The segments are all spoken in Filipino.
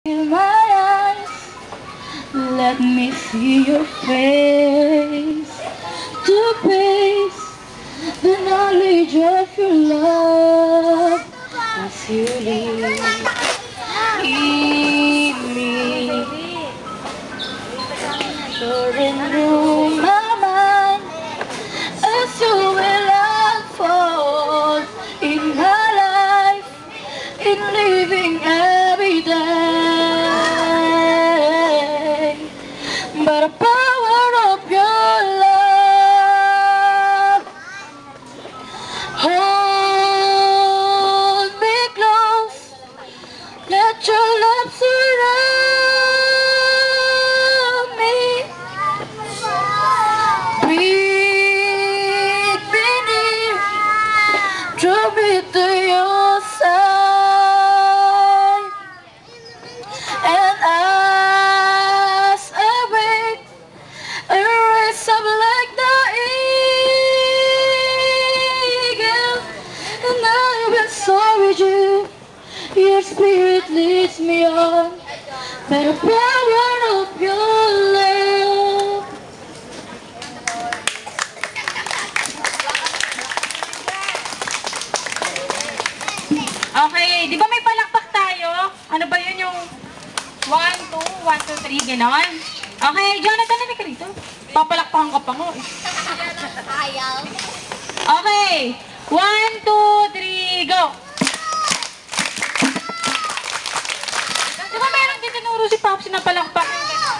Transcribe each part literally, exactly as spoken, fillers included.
In my eyes, let me see your face, to taste the knowledge of your love as you lead in me. Surrender my mind as you will unfold in my life, in living every day. By the power of your love, hold me close, let your love surround me. Breathe me near, draw me to your side, and as I wait, I rise up like the eagle, and I will soar with you. Your spirit leads me on by the power of your love. Okay, di ba may palakpak tayo? Ano ba yun yung one, two, one, two, three, ganon? Okay, Jonathan, nalika ka rito. Papalakpakan ka pa mo eh. Okay, one, two, three, go! Di ba meron din tinuro si Pops na palakpak yung ganon?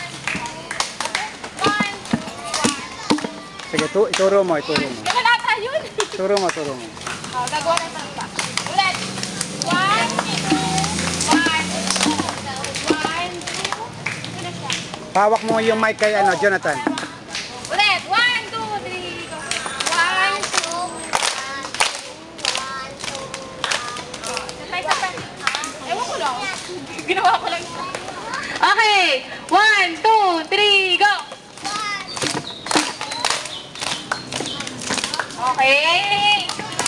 Sige, tu ituro mo, ituro mo. Ganon ata yun. Turo mo, turo mo. Oh, gagawa na ito pa. Ulit. One, two, one, two, one, two. Ulit siya. Pawak mo yung mic kay ano, Jonathan. Ulit. One, two, three, go. One, two, one, two, one, two. Ewan ko lang. Ginawa ko lang. Okay. One, two, three, go. Okay.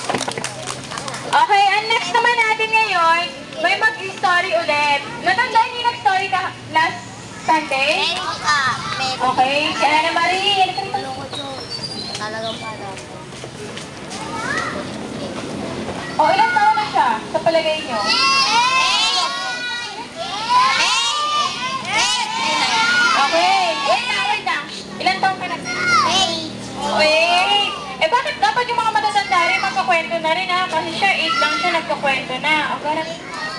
Okay, ang next naman natin ngayon, may mag-story ulit. Natandaan yung nag-story ka last Sunday? Okay, si Ana Marie. Talagang para ako. O, ilang taon na siya sa palagay nyo? Okay, wait na, wait na. Ilang taon ka na? Wait. Eh bakit dapat yung mga matatanda rin magkakwento na rin ha? Kasi siya eight lang siya nagkakwento na. Okay na.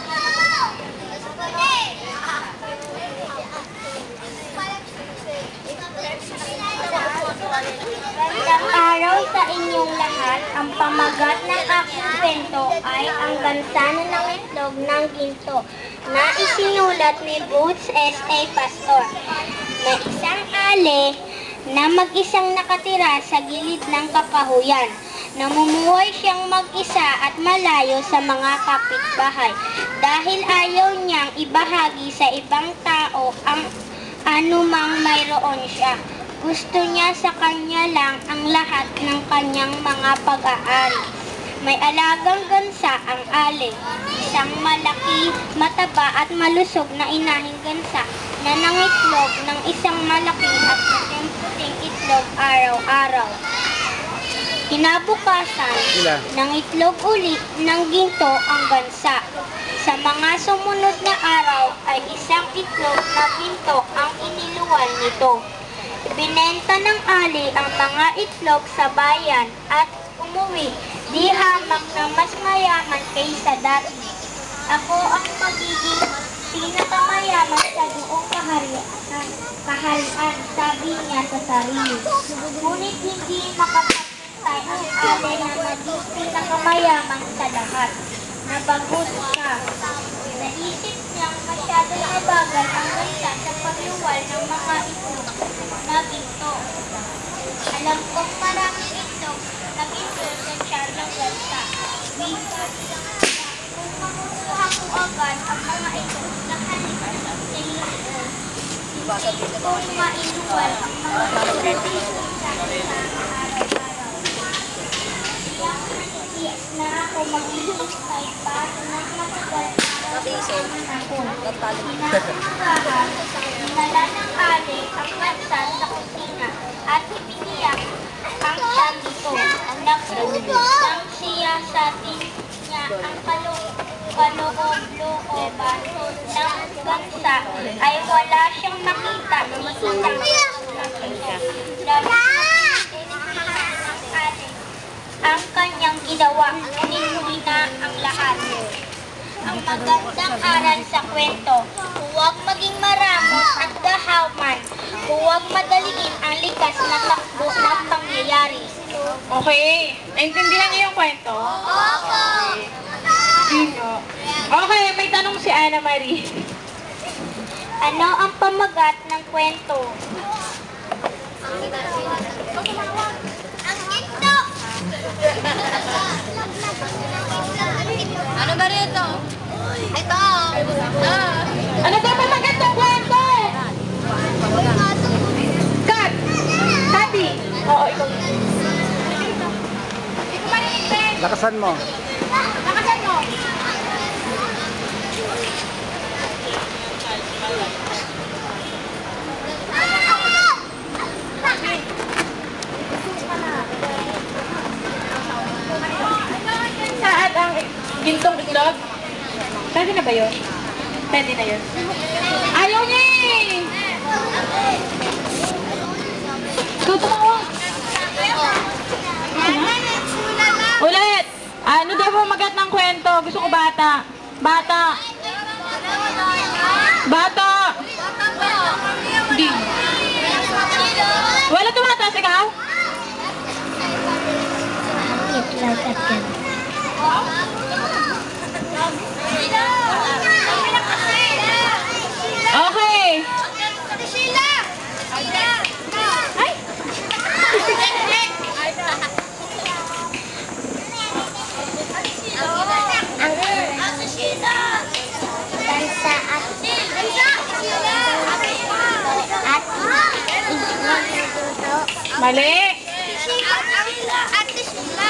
Magandang araw sa inyong lahat. Ang pamagat ng aking kwento ay ang gansanan ng itlog ng ginto na isinulat ni Boots S A Pastor. May isang ale na mag-isang nakatira sa gilid ng kapahuyan. Namumuhay siyang mag-isa at malayo sa mga kapitbahay dahil ayaw niyang ibahagi sa ibang tao ang anumang mayroon siya. Gusto niya sa kanya lang ang lahat ng kanyang mga pag-aari. May alagang gansa ang ale, isang malaki, mataba at malusog na inahing gansa na nangitlog ng isang malaki at puting-puting itlog araw-araw. Kinabukasan, Ila. nangitlog uli ng ginto ang gansa. Sa mga sumunod na araw ay isang itlog na ginto ang iniluwan nito. Ibinenta ng ali ang mga itlog sa bayan at umuwi, di hamak na mas mayaman kaysa dati. Ako ang magiging pinakamayaman sa buong kaharian, kaharian, sabi niya sa sarili. Ngunit hindi makapagpintay ang ali na maging pinakamayaman sa lahat. Nabagot siya. Naisip niyang masyado na bagal ang gansa sa pagluwal ng mga itlog na ginto. Alam kong maraming itlog na ginto sa tiyan ng gansa. Minsan, kung makukuha ko agad ang mga itlog na halikan sa iyong hindi ko mainuwal ang mga itlog sa araw-araw. Kaya, na ako maghihintay para mas matagal para Dinala ng ali ang bansa sa kusina at ibiniyak ang siyam nito. Nang siya sa niya ang kaloob kaloob-looban ng bansa ay wala siyang nakita dito sa nakita. Ang kanyang ginawa, inuwi na ang lahat. Ang magandang aral sa kwento, huwag maging maramot at gahaman, huwag madaliin ang likas na takbo ng pangyayari. Okay. Naintindihan niyo yung kwento? Okay. Sino? Okay, may tanong si Ana Marie. Ano ang pamagat ng kwento? Ang ginto! Ano ba rito? Ito! Ano ba pamagat ng kwento? Kat! Kati! Oo, ikaw. Ikaw marinig, Ben. Lakasan mo. Nakasan mo. Saan ang gintong itlog? Pwede na ba yun? Pwede na yun. Ayaw niya eh! Ikaw tumawa. Ulit! Ano daw pamagat ng kwento? Gusto ko bata. Bata. Bata. Hindi. Wala tumataas ikaw? It like a cat. Okay. Ay! Bansa at at Mali. Ate Sheila.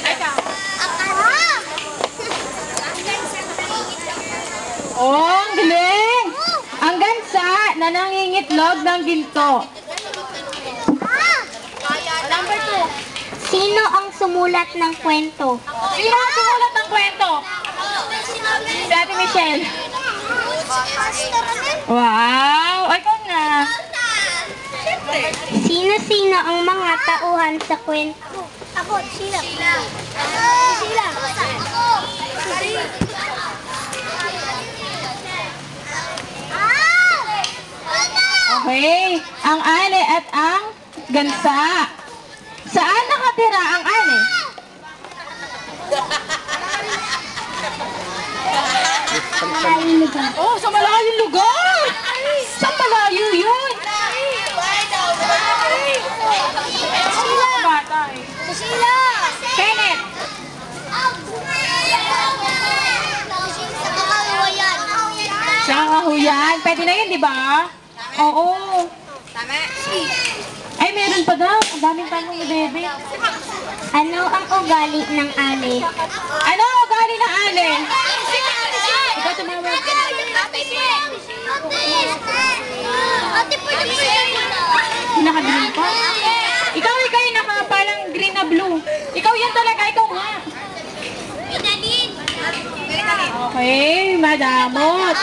Oh, ang galing! Ang gansa na nangingitlog ng ginto. Number two. Sino ang sumulat ng kwento? Sino ang sumulat ng kwento? Si Ate Michelle. Wow! Ay, ikaw na. Sino-sino ang mga tauhan sa kwento? Ako, Sheila. Sheila. Sheila. Ako. Okay. Ang ale at ang gansa. Saan nakatira ang ale? Oh, sa malayong lugar! Sa malayo yun! Sila! Bata eh. Sheila. Kenneth! Sa kahuyan. Pwede na yun, di ba? Oo. Tama. Ay, meron pa daw. Ang daming tanong ni Bebe. Ano ang ugali ng ale? Ano ang ugali ng ale? Ikaw tumawag. Ate, pwede mo Yung naka-green pa. Ikaw, ikaw yung naka parang green na blue. Ikaw yan talaga. Ikaw nga. Okay, madamot.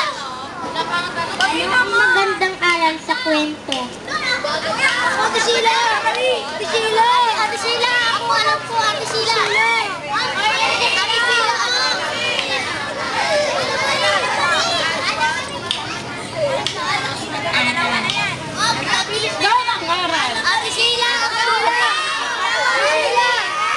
Ano ang magandang aral sa kwento? Ate Sheila! Ate Sheila! Ate Sheila! Ako alam ko, Ate Sheila! Ate Sheila! Ikaw ang aral. Ate Sheila! Ate Sheila!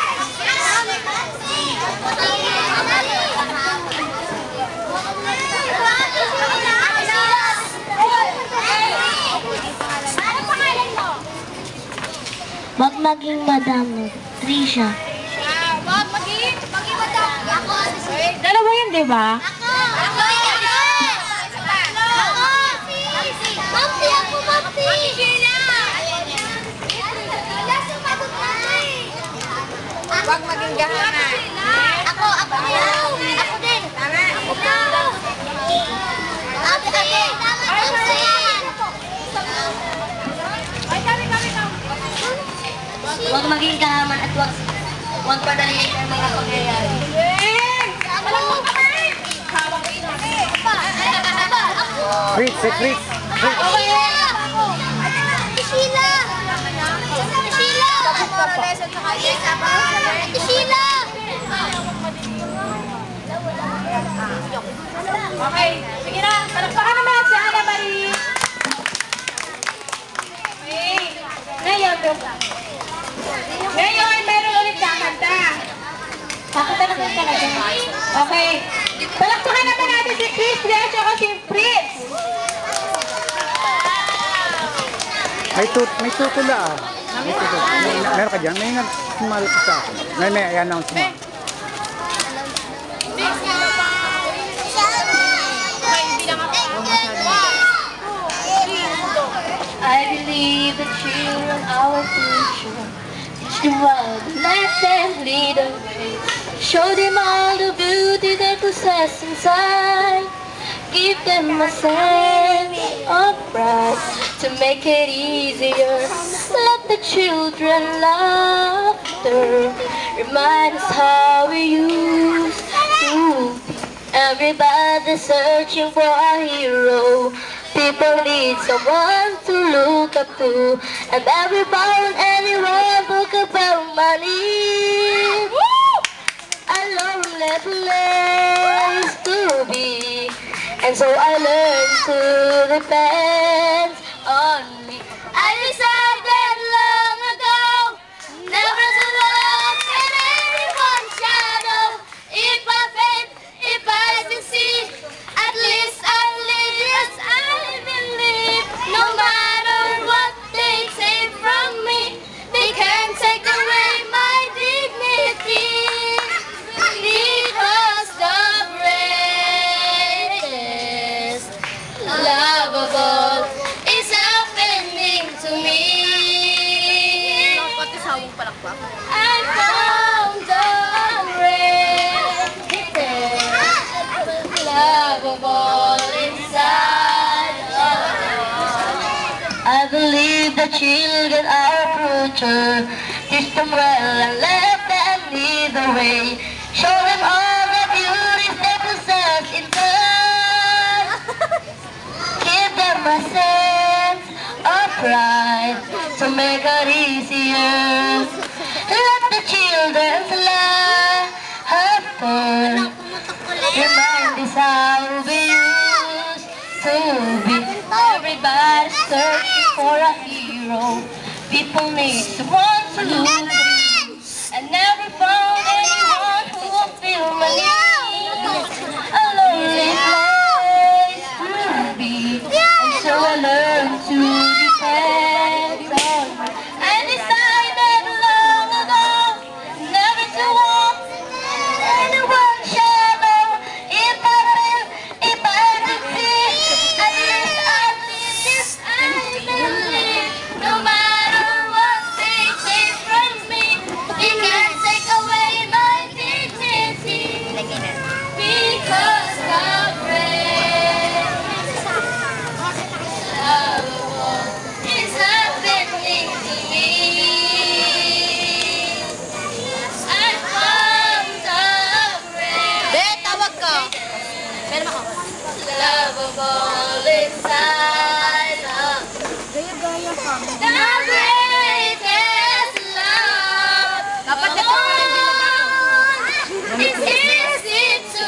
Wag maging madamo. Trisha. Wag maging, maging madam. Ako, dalawa yun, di ba? Ako! Ako! Ako! Mati! Ako, Mati! Mati Sheila! Wag maging gahanan. Ako! Ako! Ako din! Tama! Ako! Ay, kami, kami, kami. Huwag maging kahaman at huwag, huwag padalihin ang mga pangyayari. Malakot kami! Hawak ko ito. Chris, si Chris. Sheila! Sheila! Sheila! Okay, sige na. Palakpakan naman si Ana Marie. Okay. Ngayon, ngayon, meron ulit kakanta. Kakanta na kanta na dyan. Okay. Palakpakan naman natin si Chris at saka si Fritz. May, tut may tutula ah. May tutula. May, meron ka dyan? May nga sumalapit sa akin. May may i-announce mo. I believe the children are our future. Teach them well, let them lead the way. Show them all the beauty they possess inside. Give them a sense of pride to make it easier. Let the children laughter remind us how we used to be. Everybody searching for a hero. People need someone to look up to. And everyone, anyone look about money. A lonely place to be. And so I learned to depend on me. I decided long ago never to look at anyone's shadow. If I fail, if I succeed, at least I live, yes I believe. No matter what they say from me, they can't take away my dignity. Because the greatest love of all is happening to me. I found the greatest love of all inside of us. I believe the children are future. Teach them well and let them lead the way. Show them all the beauties they possess inside. Give them a sense of pride to make it easier. Let the children's laughter remind us how we used to be. Everybody searching for a hero. People need someone to look at. And never found anyone who will fill my needs. A lonely place to be. And so I learned to depend on me. I decided long ago never to walk anyone's shadow. If I fail, if I succeed, at least I live, yes I believe. No matter what they say from me, they can't take away my dignity. Because the greatest love of all is happening to me. I found the greatest love of all inside of the greatest love of all is easy to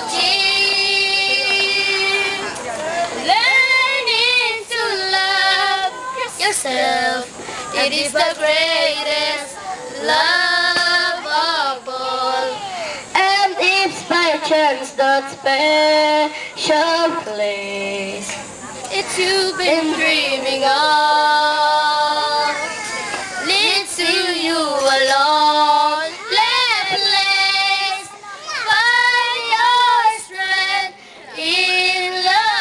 achieve. Learning to love yourself, it is the greatest love of all. And it's by chance that special place it's you've been dreaming of leads to you alone. Place, find your strength in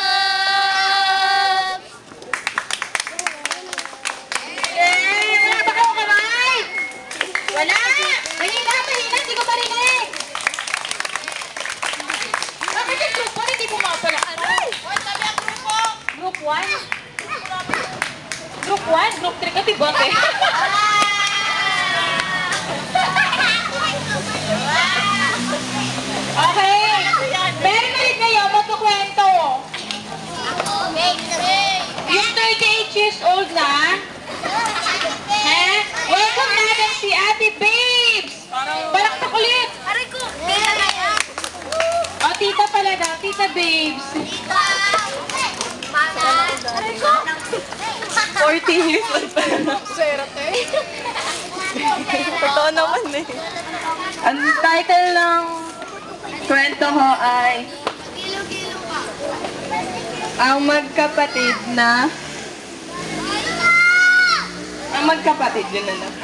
love. Eh, wala ba kayo kamay? Wala! Mahina, mahina, hindi ko marinig. Bakit yung super hindi pumapala? Ay! one? Group one? Group three ka, tibot eh. Okay. Meron ulit kayo, magkukwento. Yung thirty-eight years old na. Ha? Welcome natin si Ate Babes. Balaktak ulit. O, tita pala daw. Tita Babes. forty years old pa na. Swerte. Totoo naman eh. Ang title ng kwento ko ay Ang Magkapatid na Ang Magkapatid, yun na lang.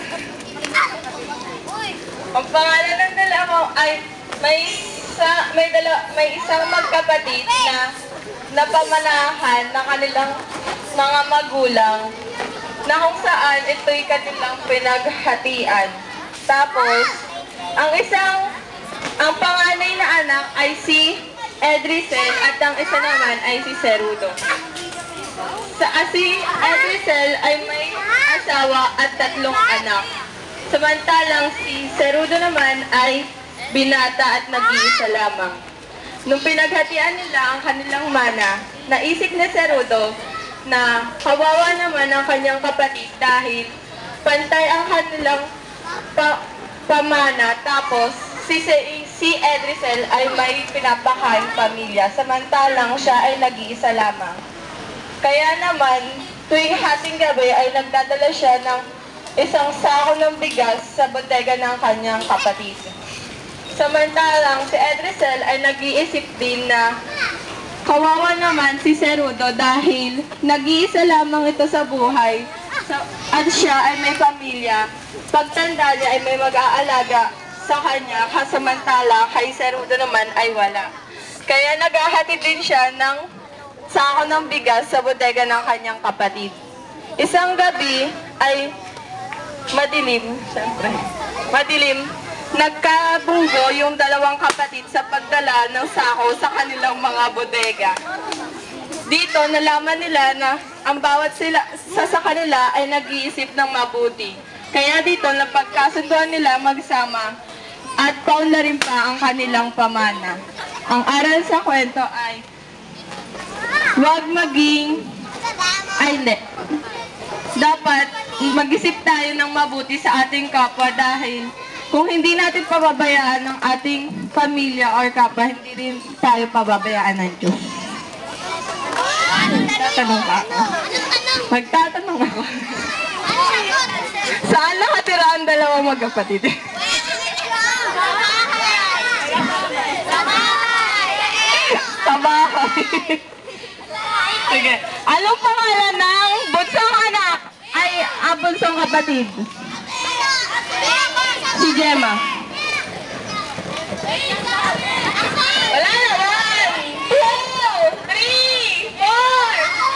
Ang pangalan ng dalawa ay may isa, may dala, may isang magkapatid na napamanahan ng kanilang mga magulang na kung saan ito'y kanilang pinaghatian. Tapos, ang isang, ang panganay na anak ay si Edricel at ang isa naman ay si Cerudo. Sa, ah, si Edricel ay may asawa at tatlong anak. Samantalang si Cerudo naman ay binata at nag-iisa lamang. Nung pinaghatian nila ang kanilang mana, naisip ni Cerudo na kawawa naman ang kanyang kapatid dahil pantay ang kanilang pa pamana, tapos si, si Edricel ay may pinapakain pamilya, samantalang siya ay nag-iisa lamang. Kaya naman, tuwing hating gabi ay nagdadala siya ng isang sako ng bigas sa bodega ng kanyang kapatid. Samantalang si Edricel ay nag-iisip din na kawawa naman si Cerudo dahil nag-iisa lamang ito sa buhay at siya ay may pamilya. Pagtanda niya ay may mag-aalaga sa kanya, kasamantala kay Cerudo naman ay wala. Kaya naghahatid din siya ng sako ng bigas sa bodega ng kanyang kapatid. Isang gabi ay madilim, siyempre, madilim, nagkabunggo yung dalawang kapatid sa pagdala ng sako sa kanilang mga bodega. Dito, nalaman nila na ang bawat sila, sa, sa kanila ay nag-iisip ng mabuti. Kaya dito, napagkasunduan nila magsama at paunla rin pa ang kanilang pamana. Ang aral sa kwento ay huwag maging, ay hindi, dapat mag-isip tayo ng mabuti sa ating kapwa dahil kung hindi natin pababayaan ng ating pamilya or kapwa, hindi rin tayo pababayaan ng Diyos. Magtatanong ka ako. Magtatanong ako. Saan nakatira ang dalawang magkapatid? Sa bahay. Sige. Anong pangalan ng bunsong anak? Ay, ah, bunsong kapatid. Si Gemma. Wala na. One, two, three, four.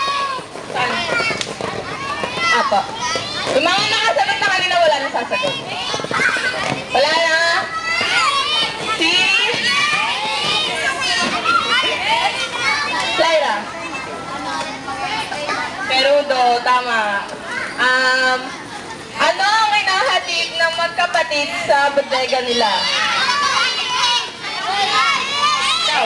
Apo. Yung mga nakasagot na kanina, wala na sasagot. Wala na. Si Lyra. Cerudo, tama. Um, ano ang hinahatid ng magkapatid sa bodega nila? Ikaw.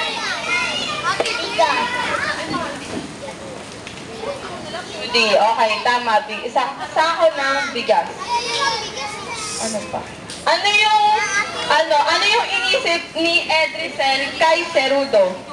Judy, okay, tama. Isang sako ng bigas. Ano pa? Ano yung, ano, ano yung inisip ni Edricel kay Cerudo?